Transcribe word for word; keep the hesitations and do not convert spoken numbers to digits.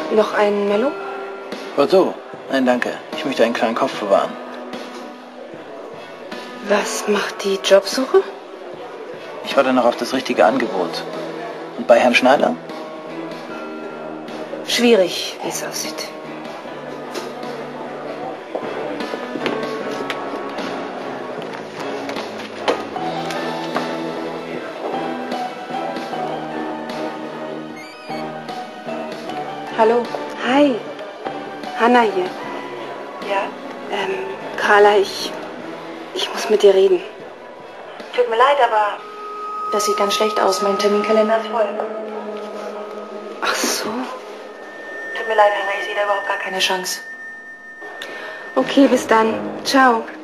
Noch ein Mello? Bordeaux? Nein, danke. Ich möchte einen kleinen Kopf bewahren. Was macht die Jobsuche? Ich warte noch auf das richtige Angebot. Und bei Herrn Schneider? Schwierig, wie es aussieht. Hallo. Hi. Hanna hier. Ja? Ähm, Carla, ich... Ich muss mit dir reden. Tut mir leid, aber das sieht ganz schlecht aus. Mein Terminkalender ist voll. Ach so. Tut mir leid, Hanna, ich sehe da überhaupt gar keine Chance. Okay, bis dann. Ciao.